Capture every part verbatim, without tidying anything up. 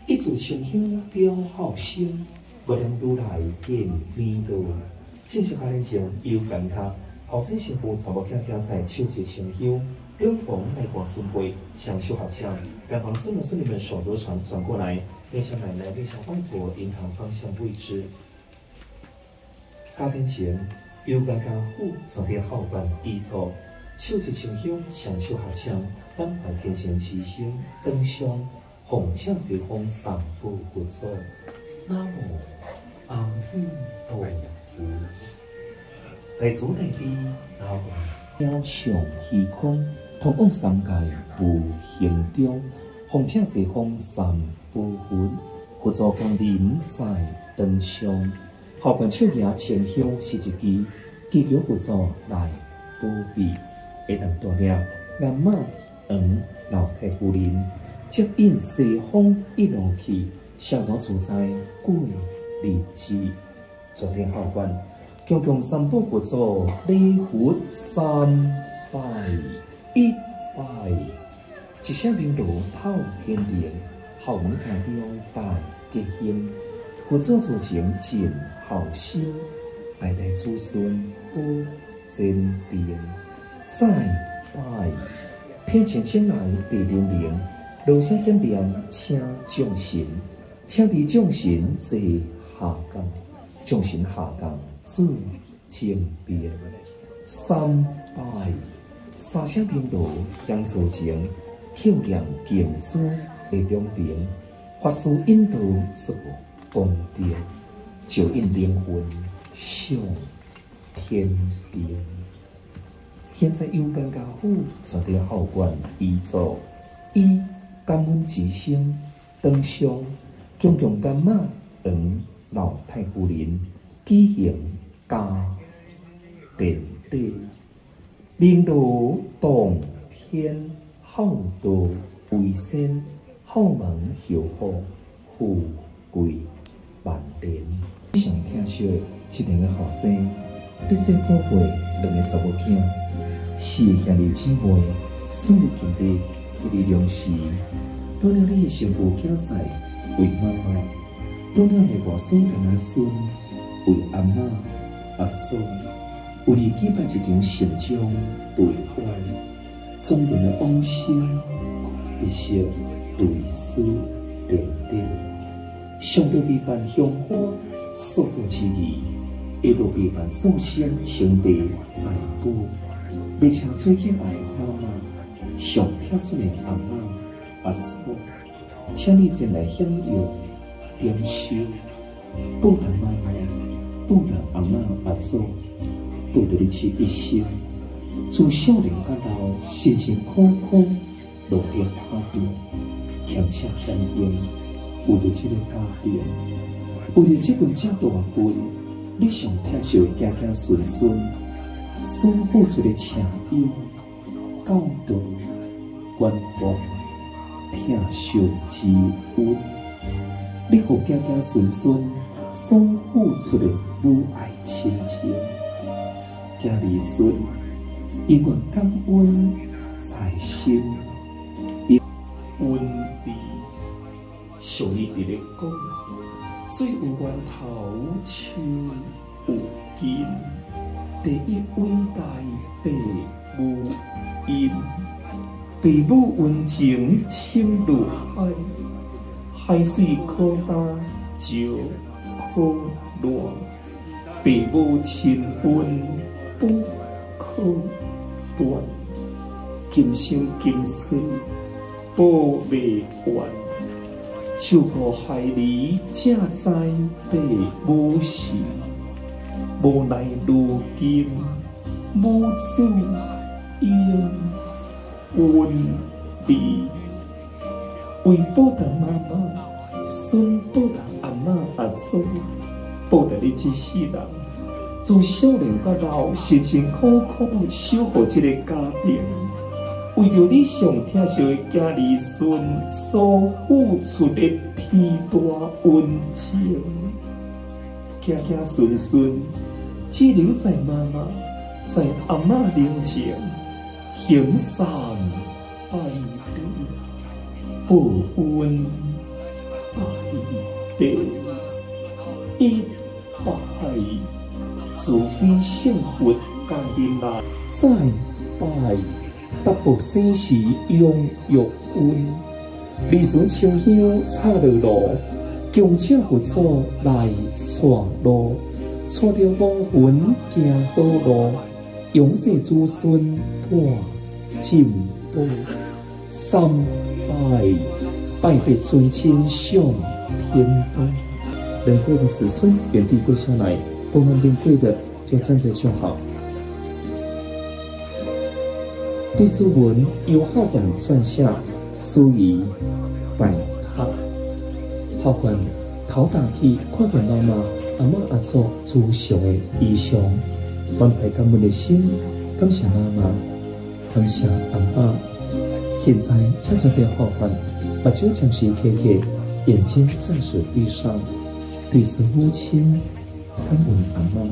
一柱清香表好心，无量如来见弥道。正式开练前有感他，后生媳妇查某囝囝赛手持清香，两同来过孙辈，相修合唱，两旁孙儿孙女们手都常传过来，面向奶奶，面向外婆，银行方向未知。加天前有感他父昨天好办依错，手持清香，相修合唱，满怀天性慈心，灯香。红墙随风散步不错，南无阿弥陀佛。大慈大悲，南无妙上虚空，通往三界不行中。红墙随风散步魂，佛祖降临在灯上。后观手拿清香是一支，祈求佛祖来保庇，会当带领南马黄老太夫人。接引西风一路去，逍遥自在过日子。昨天好观，强强三宝佛祖礼佛三拜一拜，一声鸣锣透天庭，后门家中大吉兴。佛祖自情尽好心，代代子孙好坚定。再拜天前请来地灵灵。路声显亮，请众神，请伫众神坐下降，众神下降自正边。三拜，三声鸣锣响足前，漂亮金珠的两边，法师引导做功德，就引灵魂上天庭。现在有感家父绝对好观依座一。感恩之心，灯香，强强干妈黄老太夫人举行家典礼，鸣锣动天，浩道为先，后门后福，富贵万年。上听说，这两个后生，你做宝贝两个查某囝，四个兄弟姊妹，顺利今日。你的良时，到了你的媳妇囝婿为妈妈，到了你外孙跟阿孙为阿妈阿祖，为你举办一场慎重对话，庄严的往生，一息对思点点，上到弥漫香花，素付之意，一路弥漫素香情地在补，未请最敬爱妈妈。上听出的阿妈阿祖，请你前来享用点修，报答妈妈，报答阿妈阿祖，报答你这一生，自少年到老，辛辛苦苦努力打拼，欠车欠用，为了这个家庭，为了这份这大贵，你上听受的家家顺顺，所付出的车友。教导、关怀、疼惜之恩，你互家家顺顺所付出的母爱亲情，家儿孙永远感恩在心，温馨。上一直咧讲，水有源头，树有根，第一伟大父母恩，父母温情深如海，海水可大就可乱，父母亲恩不可断，今生今世报未完。手抱孩儿正知父母事，无奈如今母子应分离。为报答妈妈，孙报答阿嬷阿祖，报答你这世人，自少年到老，辛辛苦苦守护这个家庭。为着你上疼惜的家儿孙所付出的天大恩情，家家顺顺，只留在妈妈、在阿嬷面前，行善拜礼，报恩拜第一百慈悲幸福家人来，再拜达卜生时用玉温，离顺清香插落路，强请佛祖来带路，带着亡魂行好路，永世子孙带进步。三拜拜别尊亲上天宫，能贵的子孙原地跪下来，不方便跪的就站着就好。第四文由号管转下，苏仪拜塔。号管头打起，看见妈妈、阿嬷、阿祖祖上的衣裳，满怀感恩的心，感谢妈妈，感谢阿嬷。现在，请传掉号管，把酒暂时开开，眼睛暂时闭上，对视母亲，感恩阿嬷。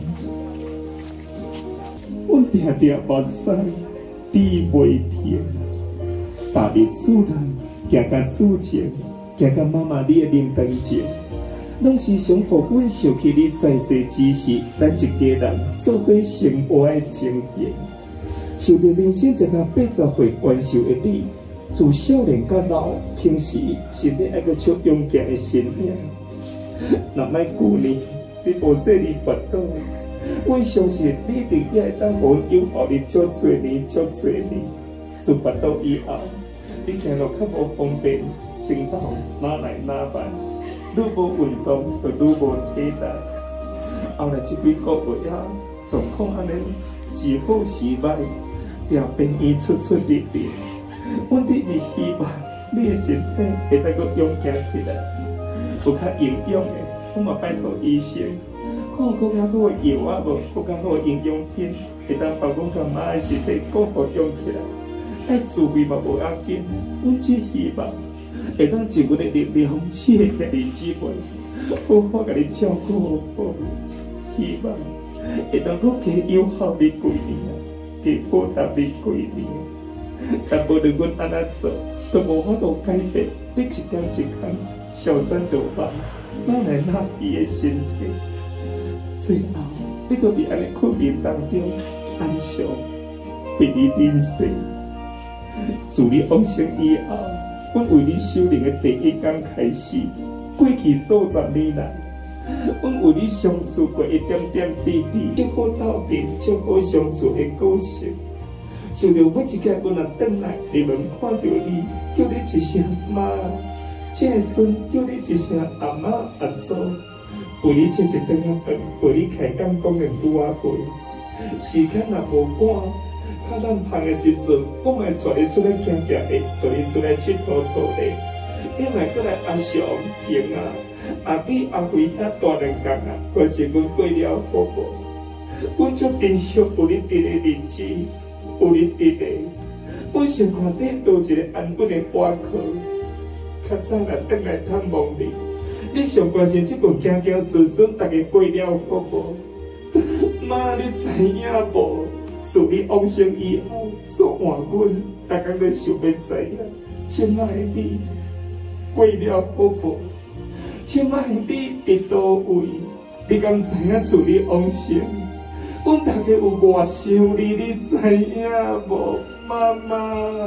我定定目屎，滴袂停，踏入厝内，行到厝前，行到妈妈你的灵堂前，拢是想互阮想起你在世之时，咱一家人做伙生活的情形。受着人生一个八十岁关受的你，自少年到老，平时身体还阁足勇健的身影。若莫旧年你无说你跋倒，我相信你一定也会当互拥护你足侪年、足侪年。自跋倒以后，你行路较无方便，行动哪来哪慢，愈无运动就愈无体力。后来这几个月啊，状况安尼是好是歹，调病院出出入入。阮伫是希望你的身体会当阁勇健起来，有较营养的，我嘛拜托医生，看有更较好的药啊无，更较好的营养品，会当帮阮甲妈的身体更好养起来。爱自费嘛无要紧，阮只希望会当尽阮的力量，四个兄弟姊妹好好甲你照顾好，希望会当阁加友好你几年啊，加报答你几年。但无论阮安怎做，都无法度改变你一点一空消散落亡，哪来哪去的身体。最后，你都伫安尼困眠当中安详被你认识。自你往生以后，阮为你修炼的第一天开始，过去数十年来，阮为你相处过一点点滴滴，足好斗阵、足好相处的过程。想到每一个阮若转来，你们看到你，叫你一声妈，这个孙叫你一声阿妈阿祖，为你切一顿仔饭，为你开讲讲两句仔话。时间若无赶，较难芳的时阵，我嘛会带你出来行行的，带你出来佚佗佗的。你嘛过来阿祥、婷啊、阿美、阿辉遐大两工啊，还是阮过了好无？阮足珍惜有你伫的日子。有你伫的，我想看你倒一个安稳的外壳，较早若转来探望你。你上关心这份行行顺顺，大家过了好无？妈，你知影无？自你往生以后，所换阮，大家都想要知影，亲爱的你过了好无？亲爱的你伫倒位？你敢知影自你往生？阮大家有偌想你，你知影无？妈妈、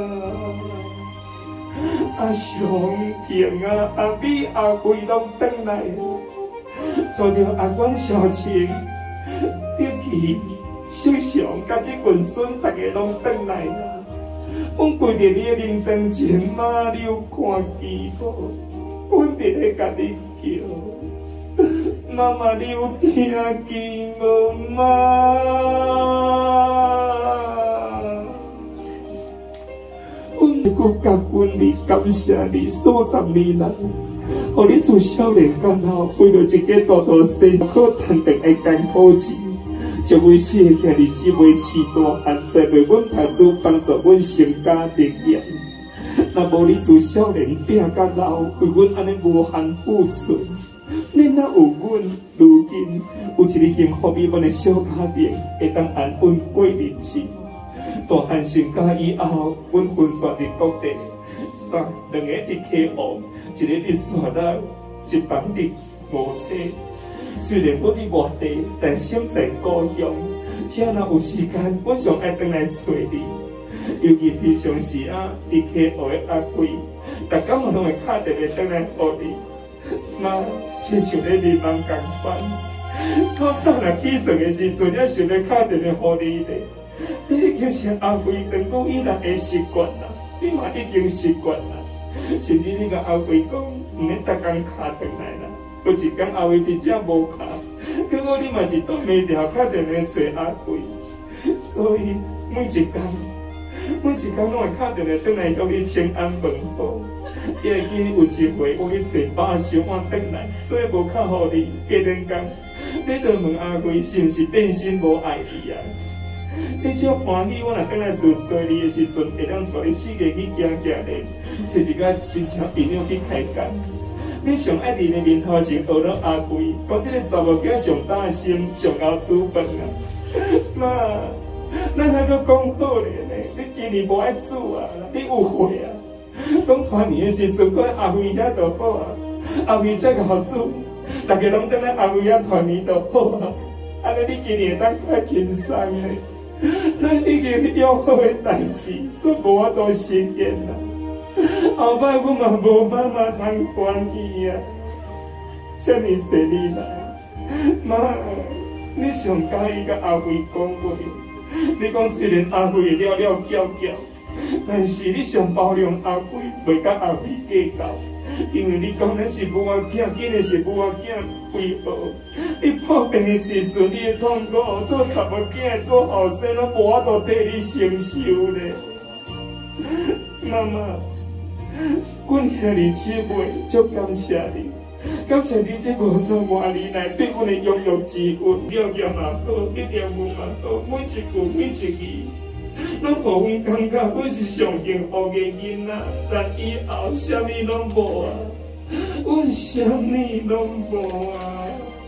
阿祥、婷啊、阿美、阿辉拢转来啊，带着阿管小青、德琪、小祥，甲这群孙，大家拢转来啊。阮跪伫你的灵堂前，妈，你有看见无？阮伫咧甲你叫。妈妈，你有听见无？妈，阮阁感恩你，感谢你数十年来，互你自少年到老，为了一个大大小小可赚得的艰苦钱，就为四个兄弟姊妹饲大汉，栽培阮读书，帮助阮成家立业。若无你自少年拼到老，为阮安尼无限付出。你若有阮，如今有一个幸福美满的小家庭，会当安稳过日子。大汉成家以后，阮分散伫各地，三两个伫溪湖，一个伫沙南，一房伫无找。虽然我伫外地，但心在故乡。只要有时间，我上爱回来找你。尤其平常时啊，伫溪湖的阿贵，逐工我拢会打电话回来互你。妈，亲像咧迷茫共款。透早若起床的时阵，还想要打电话互你咧。这已经是阿贵长久以来的习惯啦，你嘛已经习惯啦。甚至你甲阿贵讲，毋免逐工打转来啦。有一天阿贵真正无卡，结果你嘛是倒袂掉打电话找阿贵。所以每一天，每一天拢会打电话转来向你请安问候。伊会记有一回我去找饱烧碗转来，所以无卡互你。过两天，你就问阿贵是毋是变心无爱你啊？你只要欢喜，我若转来厝找你的时阵，会当带你四界去行行咧，找一个亲像朋友去开讲。你上爱伫的面头前学了阿贵，讲这个查某囝上担心，上熬煮饭啊。妈，咱还阁讲好咧呢，你今年无爱煮啊，你误会啊。讲团年的时阵，搁阿贵遐就好啊，阿贵才好煮，大家拢等咧阿贵遐团年就好啊。安尼你今年会当较轻松咧。咱已经约好的代志，煞无法度实现啦。后摆我嘛无妈妈通团圆啊，遮尔济年来，妈，你上介意甲阿贵讲话。你讲虽然阿贵了了叫叫，但是你上包容阿贵，袂甲阿贵计较。因为你讲咱是母仔囝，今日是母仔囝为何？你破病的时阵，你的痛苦，做查某囝、做后生，拢无法度替你承受咧。妈妈，阮兄弟姊妹足感谢你，感谢你这五十多年来对阮的养育之恩，了业嘛好，一点无嘛好，每一句每一字。拢互阮感觉，阮是上幸福的囡仔，但以后啥物拢无啊，阮啥物拢无啊。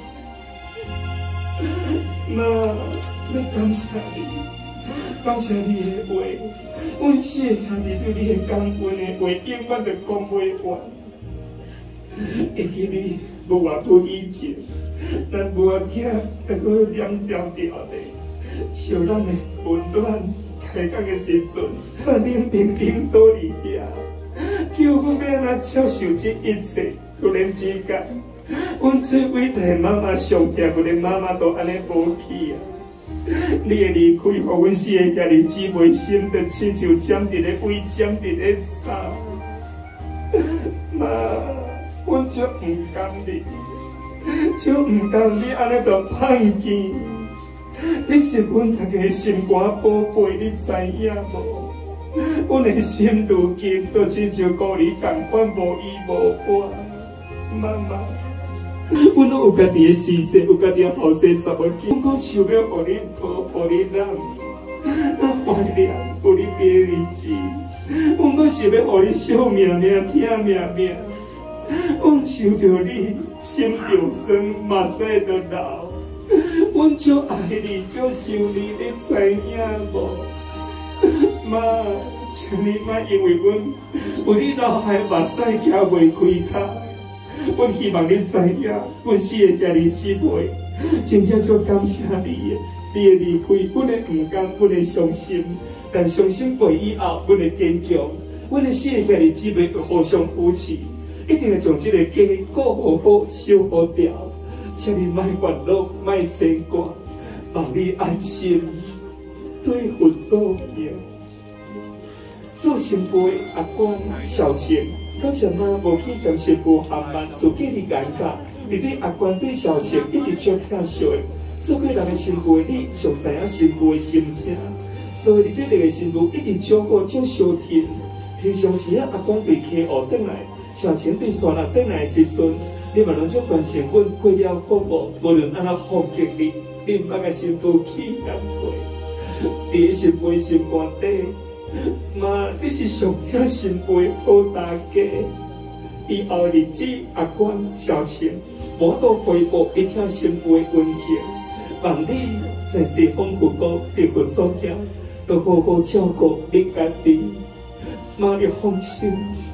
妈，要感谢你，感谢你的话，阮四个兄弟对你的感恩的话，永远都讲袂完。会记你无偌久以前，咱母仔囝还阁念条条的，小咱的温暖。开讲的时阵，范冷冰冰倒伫遐，叫我要安怎接受这一切？突然之间，阮最伟大的妈妈上疼阮的妈妈都安尼无去啊！你的离开，互阮四个兄弟姊妹心就亲像沾伫咧胃，沾伫咧茶。妈，阮足唔甘你，足唔甘你安尼就叛见。你是阮大家的心肝宝贝，你知影无？阮的心如今都亲像孤儿同款，无依无靠。妈妈，阮拢有家己的事业，有家己的后生查某囝，阮阁想要互你抱，互你揽，咱怀念有你伫的日子。阮阁想要互你惜命命，疼命命。阮想着你，心着酸，目屎着流。阮足爱你，足想你，你知影无？妈，请你莫因为阮有你老害目屎行袂开脚。阮希望你知影，阮四个兄弟姊妹真正足感谢你的。你的离开，阮会唔甘，阮会伤心，但伤心过以后，阮会坚强。阮的四个兄弟姊妹会互相扶持，一定会将这个家顾好好，守好掉。请你莫烦恼，莫牵挂，望你安心，对佛祖行。做新妇阿公小晴，感谢妈无去向新妇喊慢，自己的尴尬。你对阿公对小晴一直足疼惜的。做过人的新妇的你，上知影新妇的心情，所以你对两个新妇一直照顾足相挺。平常时啊，阿公对溪湖转来，小晴对山那转来的时阵。你嘛拢足关心阮过了好无？无论安怎风景你，你毋捌甲新妇去难过。伫个新妇心肝底，妈，你是上疼新妇好大家。以后日子，阿官、小晴，无法度回报一听新妇的温情。望你在西方佛国得佛祖遐，都好好照顾你家己。妈，你放心。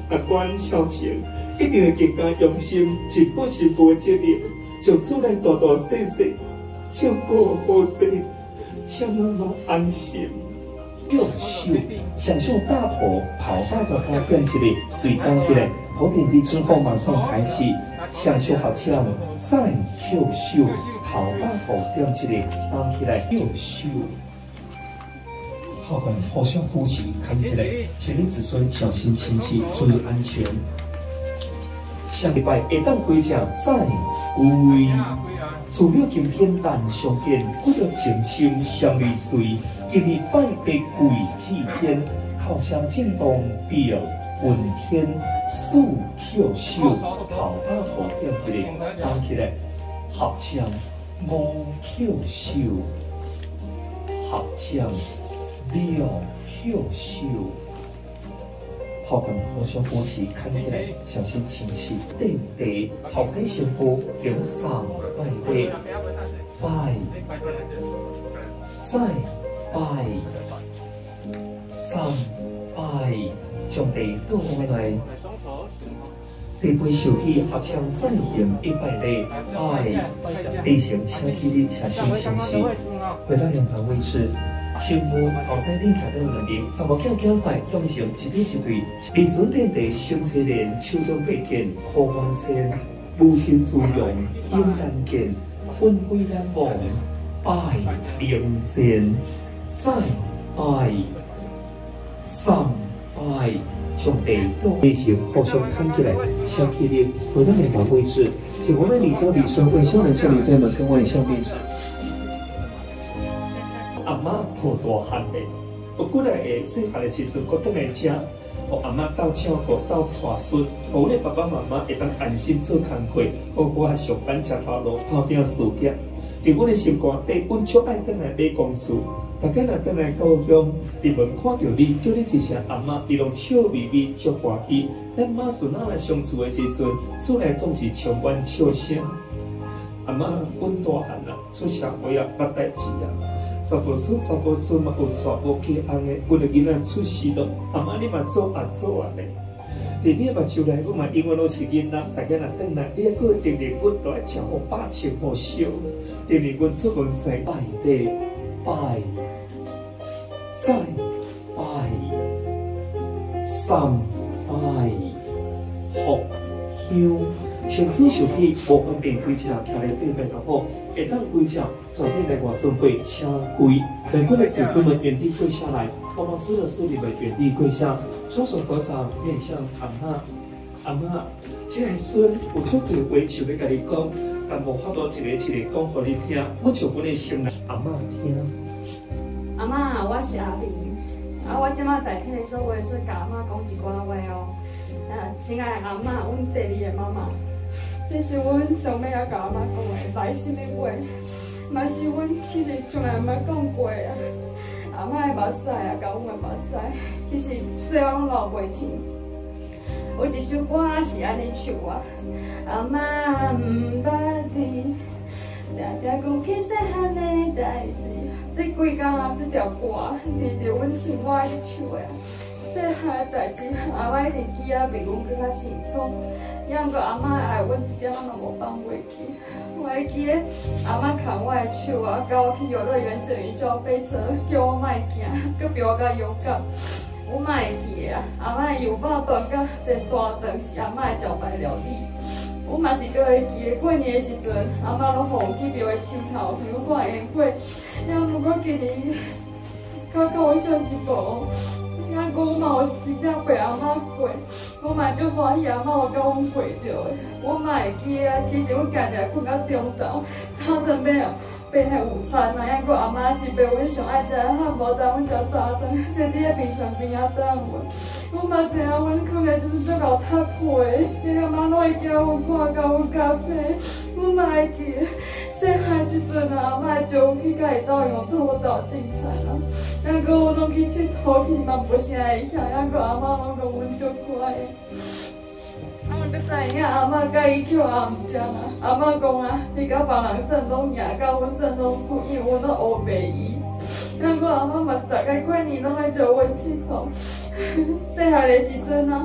啊，阮孝情一定会更加用心，尽好媳妇的责任，将厝内大大细细照顾好势，请妈妈安心。 右手享受大头跑大头高点一个，随打起来，头点地之后马上抬起，享受好枪，再右手跑大头点一个，打起来右手。好管互相扶持，看起来，全力子孙小心亲戚，注意安全。下礼拜会当归正再归。自了今天难相见，骨肉情深相类随。今日拜拜跪祭天，靠声震动表云天，素跳手跑大头点一个，打起来合唱五跳手，合唱六跳手。好跟互相扶持，看起来小心亲戚弟弟，后生媳妇两上拜拜拜，再拜三拜，将地倒回来，地杯受起合唱再行一拜礼拜，例行请起立小心亲戚，回到两旁位置。媳妇后生恁徛在两边，查某囝囝婿向前一对一对，儿孙弟弟相车连，手中佩剑好万千，母亲滋养应难见，婚会难忘拜灵前，再拜三拜，将地倒类型互相看起来，请起立，回到两旁位置，请我们李小李社会少年少女队们跟我相对峙。阿妈抱大汉的，有几来会细汉的时阵，搁倒来吃，互阿妈斗照顾、斗带孙，互阮爸爸妈妈会当安心做工课，好好啊上班吃头路、打拼事业。伫阮的心肝底，阮足爱倒来买公事。大家若倒来故乡，伫门看到你，叫你一声阿妈，你拢笑眯眯、足欢喜。咱妈孙仔来相处的时阵，厝内总是充满笑声。阿妈，阮大汉啦，出社会啊，捌代志啊。查甫孙、查甫孙嘛有娶无嫁翁的，阮的囡仔出世咯。阿妈，你嘛做阿祖啊咧？伫你的目睭内，阮嘛永远拢是囡仔。大家若转来，你还佫定定阮都爱吃好饱穿好烧。定定阮出门在拜礼拜，再拜三拜，福香。前天受气无方便归正，徛在对面就好。会当归正，昨天来外孙会请归。本国的子孙们原地跪下来，我们所有的孙女们原地跪下，双手合掌，面向阿妈。阿妈，这个孙有足侪话想要甲你讲，但无法度一个一个讲互你听。我从阮的心内阿妈听。 阿妈，我是阿丽，啊，我即摆代替所有的孙甲阿妈讲一寡话哦。啊，亲爱的阿妈，阮第二个妈妈。这是阮上尾要甲阿妈讲的内心的话，嘛是阮其实从来毋捌讲过啊。阿妈的目屎啊，甲阮的目屎，其实最后拢流袂停。有一首歌是安尼唱啊，阿妈毋捌你，常常讲起细汉的代志。这几工啊，这条歌离着阮心我爱唱的啊。细汉的代志，阿妈一定记啊，比阮更较清楚。也毋过阿妈爱阮一点仔嘛无放袂记，我会记得阿妈牵我的手啊，甲我去游乐园坐云霄飞车，叫我莫惊，佮比我较勇敢。我嘛会记得啊，阿妈的油肉断甲真大顿，是阿妈的招牌料理。我嘛是佮会记得过年的时阵，阿妈拢互我去庙的树头去看烟火。也毋过今年较到我消息无。啊！我嘛有直接陪阿妈过，我嘛足欢喜阿妈有甲阮陪着的。我嘛会记啊，其实阮家己困到中昼，早顿要备迄午餐啊，抑过阿妈是陪阮上爱食的汉堡蛋，阮食早顿，坐伫咧冰箱边仔等阮。我嘛知影阮困的就是足够塌破的，伊阿妈拢会叫阮看，甲阮咖啡。我嘛会记得。细汉时阵啊，阿妈会招我去甲伊斗用土豆种菜啊，抑过我拢去佚佗，其实嘛无啥会晓，抑过阿妈拢讲阮足乖的。啊，我才知影阿妈甲伊捡阿毋正啊，阿妈讲啊，你甲别人算拢赢，甲阮算拢输，因为阮拢学袂伊。抑过阿妈嘛大概过年拢来招阮佚佗。细汉的时阵啊，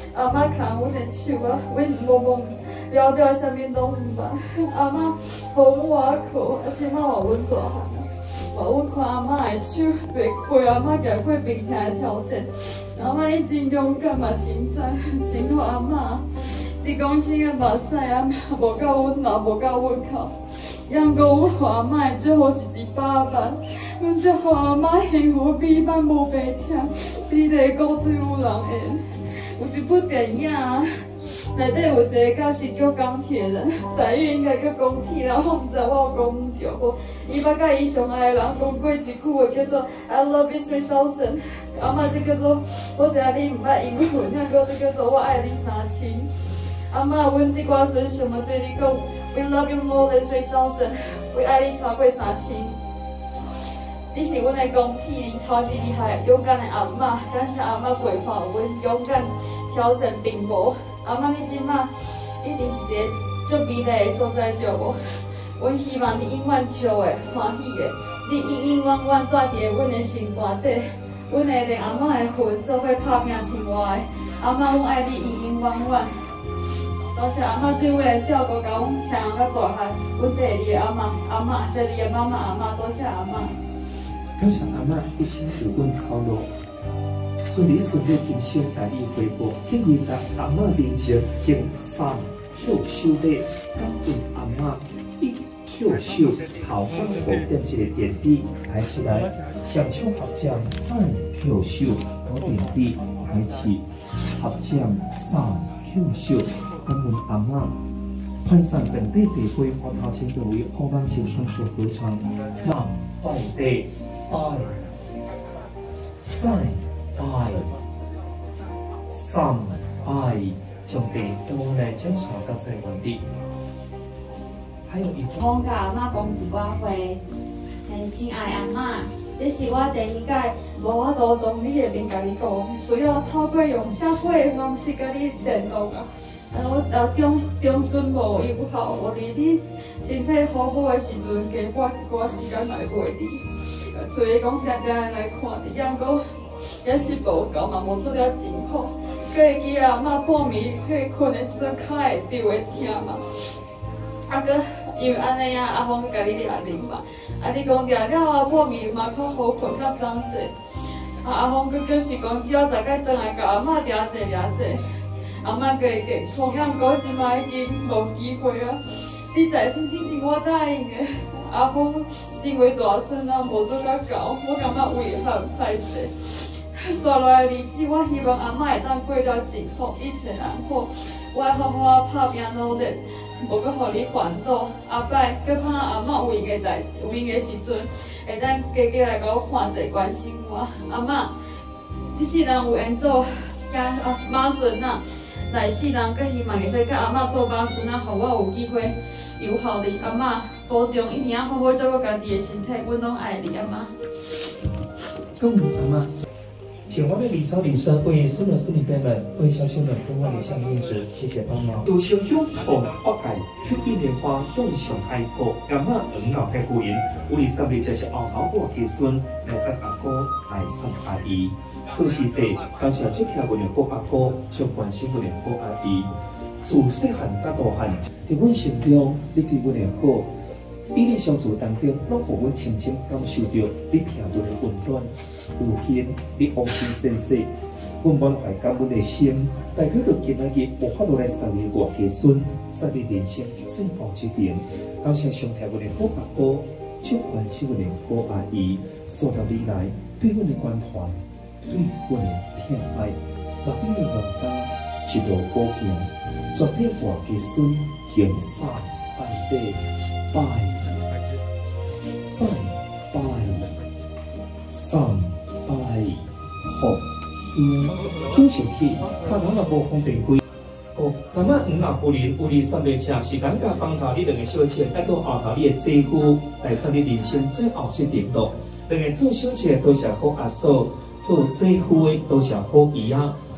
阿嬷牵阮的手啊，阮懵懵了了，啥物拢毋捌。阿嬷互我靠，啊，即摆话阮大汉啊，话阮看阿嬷的手，陪陪阿嬷行过冰天的挑战。阿嬷伊真勇敢嘛，真赞，幸好阿嬷一公升的目屎啊，无到阮脑，无到阮口。杨过阮互阿嬷的最好是一百万，阮才互阿嬷幸福美满无白疼，比个古水有人缘。有一部电影啊，内底有一个角色叫钢铁人，台语应该叫钢铁人，我毋知我有讲毋对无。伊捌甲伊上爱的人讲过一句话叫做 I love you three thousand。阿嬷这叫做我知影你毋捌英文，那个这叫做我爱你三千。阿嬷，阮即寡孙想要对你讲 ，We love you more than three thousand， 我爱你超过三千。你是阮的钢铁人，超级厉害、勇敢的阿嬷，感谢阿嬷陪伴阮，勇敢挑战病魔。阿嬷，你即摆一定是一个足美丽的所在，对无？阮希望你永远笑的、欢喜的，你永永远远住伫阮的心肝底。阮会连阿嬷的魂做伙打拼生活的。阿嬷，阮爱你永永远远。多谢阿嬷对阮的照顾，甲阮成长到大汉。阮第二个阿嬷，阿嬷第二个妈妈阿嬷，多谢阿嬷。 感谢阿嬷一生有阮操劳，顺利顺利今生大理回报，敬畏在阿嬷面前行三叩首礼，感恩阿嬷一叩首，头发好点一个点笔抬起来，上唱合掌再叩首，我点笔抬起合掌三叩首，感恩阿嬷。攀上本地地会和头前各位后方请双手合掌，那拜地。拜，再拜，三拜，将地由我来检查到在完毕。还有一份。 我甲阿嬷讲一寡话，诶，亲爱阿嬷，这是我第二届无法度当你的面甲你讲，需要透过用写话的方式甲你联络啊。啊，我啊中中孙无友好，我伫你身体好好的时阵，加拨一寡时间来陪你。所以讲，定定来看伫样个，也是无够嘛，无做了真好。可会记阿嬷半暝可以困的时阵，较会着会疼嘛。啊，搁因为安尼啊，阿峰甲你掠啉嘛。啊，你讲掠了啊，半暝嘛较好困，较爽势。啊，阿峰搁表示讲，只要大概转来甲阿嬷掠者掠者，阿嬷可会记。同样讲，即摆已经无机会啊。你在心真正我答应的。阿峰身为大孙啊，无做甲到，我感觉遗憾歹势。刷落来日子，我希望阿嬷会当过了真好，一切人好。我会好好打拼努力，无搁互你烦恼。后摆搁看阿嬷有闲个代，有闲个时阵，会当加加来甲我看者，关心我。阿嬷，这世人有缘做家啊妈孙啊，来世人搁希望会使甲阿嬷做妈孙啊，互我有机会友好你。阿嬷。保重，一定要好好照顾家己的身体，阮拢爱你，阿妈。 感恩阿妈。请我的李超李生为孙儿孙女辈们、为小兄们分发的相应纸，谢谢帮忙。祝小兄红花开，漂碧莲花向上开过，阿妈黄老太夫人，有你三位就是后头我的孙，来送阿哥，来送阿姨。祝喜事，感谢这条阮的好阿哥，将关心阮的好阿姨。自细汉到大汉，在阮心中，你对阮的好。与你相处当中，拢互阮深深感受到你听到的温暖。如今你往生先逝，阮满怀感恩的心，代表着今仔日无法度来送你外家孙，送你人生最后一程。感谢上天阮的好阿哥，就关心阮的好阿姨，数十年来对阮的关怀，对阮的疼爱，六年的冤家一路保行，绝对外家孙行善拜礼拜。再拜，三拜，福香香上去，脚头也无方便归。哦，那么黄老夫人有你三个车，是感觉帮头你两个小姐带到后头你的姐夫来送你人生最后一程路。两个做小姐都是好阿嫂，做姐夫的都是好姨啊。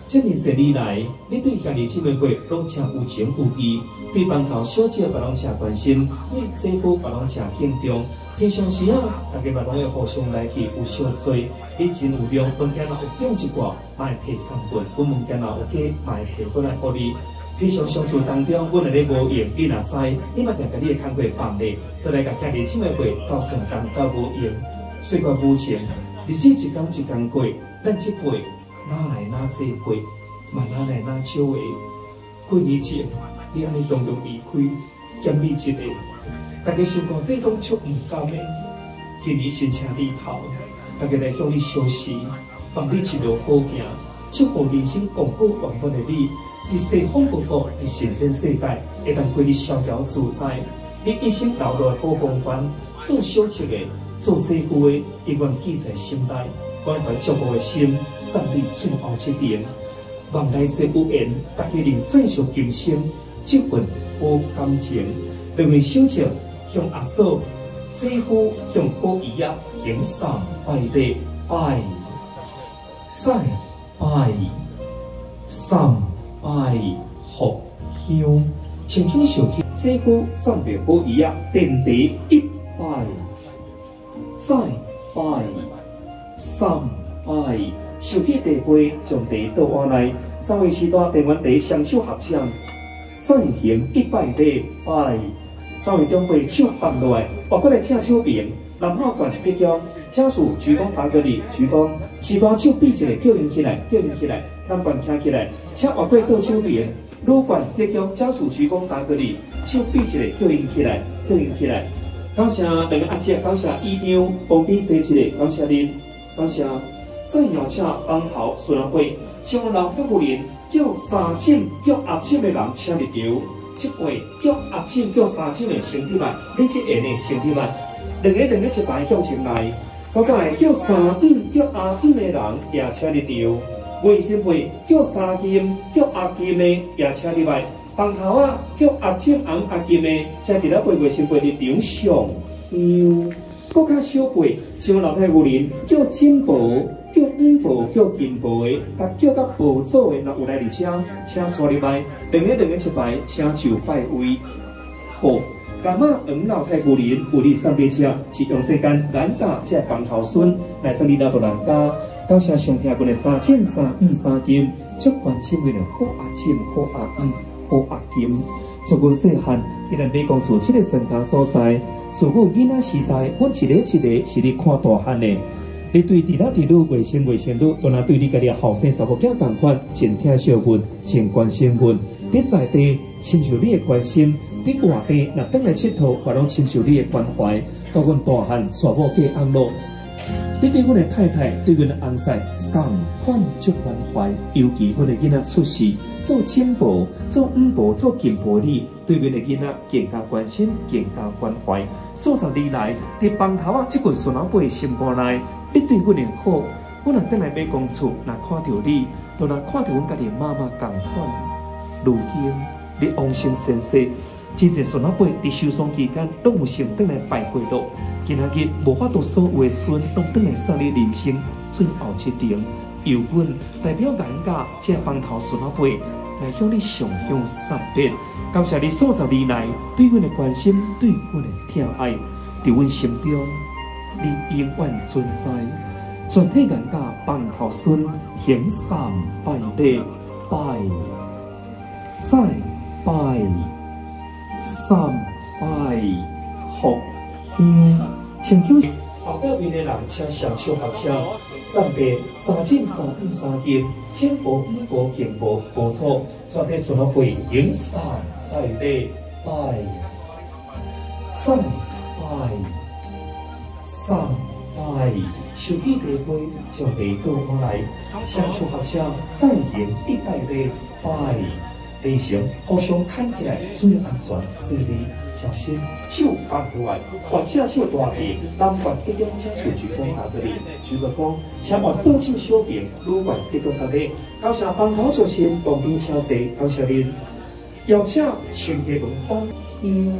这么多年来，你对兄弟姊妹辈拢真有情有义，对帮头小姐别拢真关心，对姐夫别拢真敬重。平常时啊，大家别拢会互相来去有小吹，你真有量，文件若有中一挂，嘛会摕三份；阮文件若有假，嘛会摕回来互你。平常相处当中，阮若咧无用，你若知，你嘛定甲你的工课放咧，倒来甲兄弟姊妹辈斗相共斗无用，岁月无情，日子一天一天过，咱这辈哪来哪这辈，嘛哪来哪少个？过年前，你安尼容容离开，减你一个，大家心肝底讲出唔甘的，今年新车里头，大家来向你相识，帮你一路好行，祝福人生共过圆满的你。伫西方国国，伫神仙世界，会当过得逍遥自在。你一生留落好风范，做小妾的，做姐夫的，永远记在心内。关怀祝福的心，送你最后一程。望来世有缘，大家能再续今生这份好感情。两位小妾向阿嫂，姐夫向姑姨啊，行三拜礼，拜，再拜，三。拜福香，清香上去，姐夫送别好姨啊，点地一拜，再拜，三拜，收起茶杯，将茶倒碗内，三位师大电完茶，双手合掌，再行一拜礼拜，三位长辈手放落来，换过来正手边，南海县必将家属鞠躬打个礼，鞠躬，师大手比一个，叫因起来，叫因起来。南管听起来，请换过倒手边，女管得将家属鞠躬打个礼，手比一个，叫因起来，叫因起来。感谢两个阿姐，感谢姨丈旁边坐一个，感谢您，感谢。再邀请帮头孙阿伯，将老太夫人叫三婶叫阿婶的人请入场。这位叫阿婶叫三婶的兄弟们，你这下呢兄弟们，两个两个一排向前来。刚才叫三五叫阿五的人也请入场。卫生会叫三金叫阿金的也请入来，帮头啊叫阿金昂阿金的，才伫咧陪卫生会入场上香。搁较小辈像老太夫人叫金婆，叫五婆，叫金婆的，甲叫甲婆祖的，若有来入车，请带入来，两个两个一排，请就拜位。哦，干妈黄老太夫人有你送俾车，是用世间咱家这帮头孙来送你老大人家。感谢上听阮的三千三五三金，足关心阮的好阿金、好阿五、好阿金。从阮细汉，伫咱美公厝这个庄家所在，自阮囡仔时代，阮一个一个是你看大汉的。你对弟仔弟女、卫生卫生女，当然对你家己后生查某囝同款，真疼惜阮，真关心阮。伫在地亲像你的关心，伫外地若倒来佚佗，也拢亲像你的关怀。到阮大汉娶某嫁安乐。你对阮的太太，对阮的翁婿，共款足关怀，尤其阮的囡仔出世，做亲婆、做五婆、做金婆哩，对阮的囡仔更加关心，更加关怀。数十年来，伫帮头啊，这群孙老辈的心肝内，你对阮的好，阮若倒来买公厝，若看到你，就若看到阮家己妈妈共款。如今你往生先世，真侪孙老辈伫受伤期间，拢有成倒来拜过咯。今仔日无法度所有的孙，拢倒来送你人生最后一程。由阮代表咱家这帮头孙老辈来向你上香三遍，感谢你数十年来对阮的关心，对阮的疼爱，伫阮心中你永远存在。全体咱家帮头孙行三拜礼，拜，再拜，三拜，福香。请求后壁面的人，请双手合掌，送别三进三五三金，千婆五婆敬婆婆祖，全体孙老辈行三拜礼，拜，再拜，三拜，收起茶杯，将茶倒碗来，双手合掌，再行一拜礼，拜。地上互相看起来最安全，顺利小心。手放落来，或者手大边，南管结中请出鞠躬打个礼，鞠个躬，请换倒手小边，女管结中打礼。感谢帮头助心，旁边请坐，感谢您。邀请全家文芳香。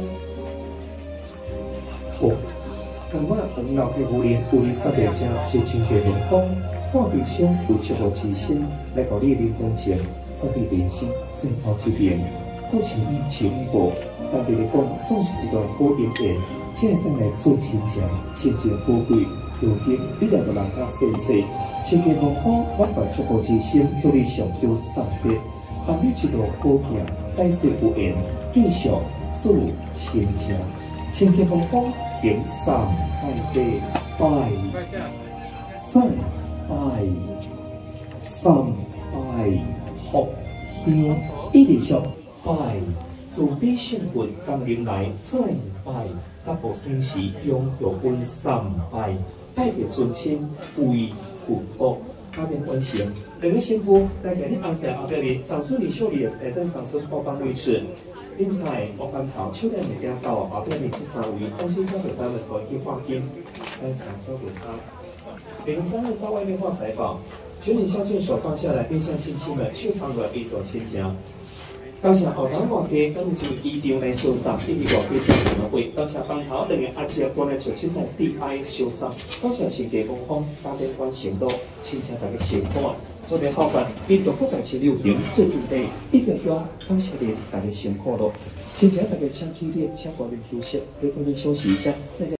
哦，干嘛黄老太夫人有你三个家是全家文芳？ 看悲伤有祝福之心，来互你人同情，扫地人生最后一面。好像像无，但对你讲，总是一段好姻缘，才会当来做亲情，亲情宝贵。如今你两个人家生死，千家万户满怀祝福之心，向你上求送别，帮你一路好行，代世有缘，继续做亲情。千家万户行三拜礼，拜再拜三拜福香，一直上。拜，自比幸运当年来，再拜，达步生时拥有本三拜，拜着尊亲为福报，家庭完成。两个新妇来给你安排后边的长孙李秀莲，来将长孙包办维持。另外，我班头手链物件到后边的这三位，东西交给他们，我去换金，来常交给他。两三人到外面画财宝，全领孝敬手放下来，面向亲戚们，去放个一朵亲家。感谢后头外地跟就衣裳来收送，以及外地听众的会。感谢帮头两个阿姐过来就亲来地爱收送。感谢亲家公方家庭完成到，亲戚大家辛苦啊！做得好办，民族国家七流行最近的一个香，感谢您大家辛苦咯。亲戚大家请起立，请各位休息，给各位休息一下。